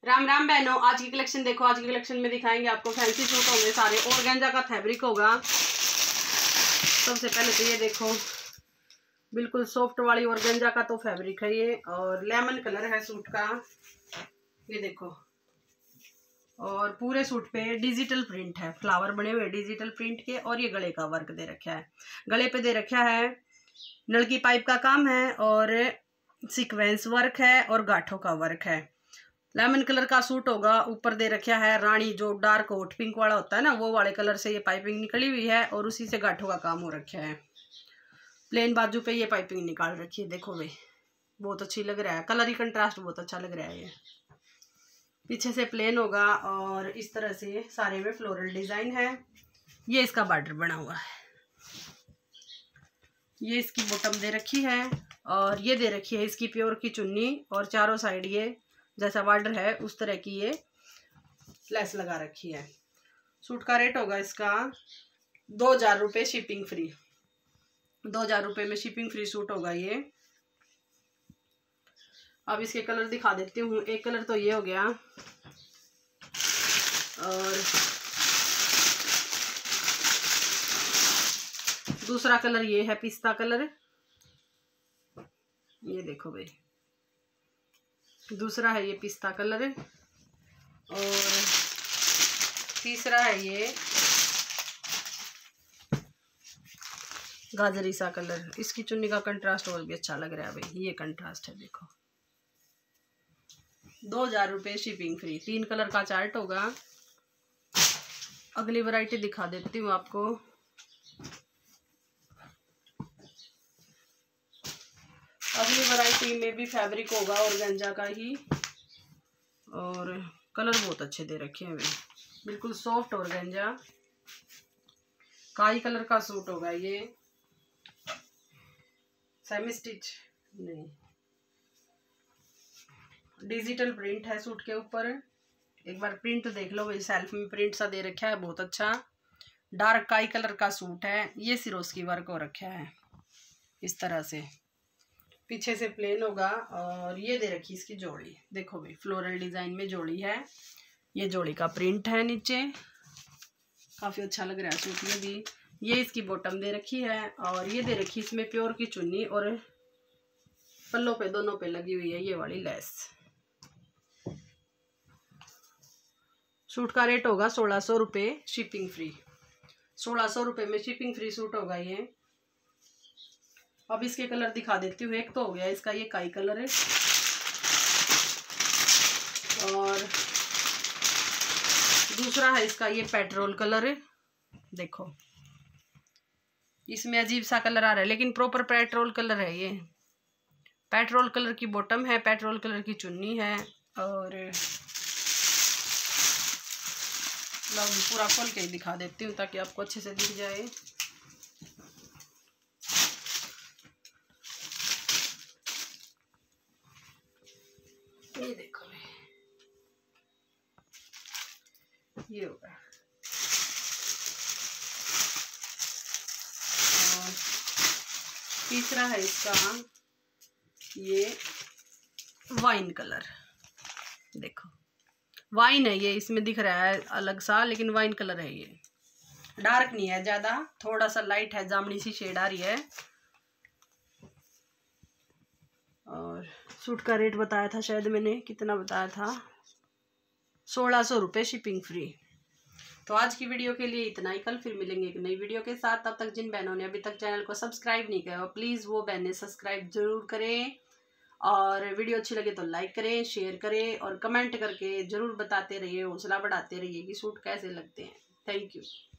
राम राम बहनों, आज की कलेक्शन देखो। आज की कलेक्शन में दिखाएंगे आपको फैंसी सूट होंगे सारे, ऑर्गेन्जा का फैब्रिक होगा। सबसे पहले तो ये देखो, बिल्कुल सॉफ्ट वाली ऑर्गेन्जा का तो फैब्रिक है ये, और लेमन कलर है सूट का, ये देखो। और पूरे सूट पे डिजिटल प्रिंट है, फ्लावर बने हुए डिजिटल प्रिंट के, और ये गले का वर्क दे रखा है। गले पे दे रखा है नलकी पाइप का काम है, और सीक्वेंस वर्क है, और गांठों का वर्क है। लेमन कलर का सूट होगा। ऊपर दे रखा है रानी, जो डार्क हॉट पिंक वाला होता है ना, वो वाले कलर से ये पाइपिंग निकली हुई है, और उसी से गांठों का काम हो रखा है। प्लेन बाजू पे ये पाइपिंग निकाल रखी है, देखो भाई, बहुत अच्छी लग रहा है। कलर ही कंट्रास्ट बहुत अच्छा लग रहा है। ये पीछे से प्लेन होगा, और इस तरह से सारे में फ्लोरल डिजाइन है। ये इसका बॉर्डर बना हुआ है, ये इसकी बॉटम दे रखी है, और ये दे रखी है इसकी प्योर की चुन्नी, और चारों साइड ये जैसा बॉर्डर है उस तरह की ये लेस लगा रखी है। सूट का रेट होगा इसका 2000 रुपये शिपिंग फ्री। 2000 रुपये में शिपिंग फ्री सूट होगा ये। अब इसके कलर दिखा देती हूँ। एक कलर तो ये हो गया, और दूसरा कलर ये है पिस्ता कलर, ये देखो भाई, दूसरा है ये पिस्ता कलर, और तीसरा है ये गाजरी सा कलर। इसकी चुन्नी का कंट्रास्ट और भी अच्छा लग रहा है भाई, ये कंट्रास्ट है देखो। 2000 रुपये शिपिंग फ्री। 3 कलर का चार्ट होगा। अगली वैरायटी दिखा देती हूँ आपको। अगली वैरायटी में भी फैब्रिक होगा ऑर्गेन्जा का ही, और कलर बहुत अच्छे दे रखे हैं भाई, बिल्कुल सॉफ्ट ऑर्गेन्जा। काई कलर का सूट होगा ये, सेमी स्टिच नहीं, डिजिटल प्रिंट है सूट के ऊपर। एक बार प्रिंट देख लो भाई, सेल्फ में प्रिंट सा दे रखा है, बहुत अच्छा। डार्क काई कलर का सूट है। ये सिरोस की वर्क हो रखा है इस तरह से। पीछे से प्लेन होगा, और ये दे रखी इसकी जोड़ी, देखो भाई, फ्लोरल डिजाइन में जोड़ी है। ये जोड़ी का प्रिंट है नीचे, काफी अच्छा लग रहा है सूट में भी। ये इसकी बॉटम दे रखी है, और ये दे रखी इसमें प्योर की चुन्नी, और पल्लों पे दोनों पे लगी हुई है ये वाली लेस। सूट का रेट होगा 1600 रुपये शिपिंग फ्री। 1600 रुपये में शिपिंग फ्री सूट होगा ये। अब इसके कलर दिखा देती हूँ। एक तो हो गया इसका ये काई कलर है, और दूसरा है इसका ये पेट्रोल कलर है, देखो। इसमें अजीब सा कलर आ रहा है, लेकिन प्रॉपर पेट्रोल कलर है ये। पेट्रोल कलर की बॉटम है, पेट्रोल कलर की चुन्नी है, और पूरा खोल के ही दिखा देती हूँ ताकि आपको अच्छे से दिख जाए। ये देखो, ये होगा। और तीसरा है इसका ये वाइन कलर, देखो वाइन है ये, इसमें दिख रहा है अलग सा, लेकिन वाइन कलर है ये। डार्क नहीं है ज्यादा, थोड़ा सा लाइट है, जामुनी सी शेड आ रही है। और सूट का रेट बताया था शायद मैंने, कितना बताया था, 1600 रुपये शिपिंग फ्री। तो आज की वीडियो के लिए इतना ही। कल फिर मिलेंगे एक नई वीडियो के साथ। तब तक जिन बहनों ने अभी तक चैनल को सब्सक्राइब नहीं किया, प्लीज़ वो बहनें सब्सक्राइब जरूर करें, और वीडियो अच्छी लगे तो लाइक करें, शेयर करें, और कमेंट करके ज़रूर बताते रहिए, हौसला बढ़ाते रहिए कि सूट कैसे लगते हैं। Thank you.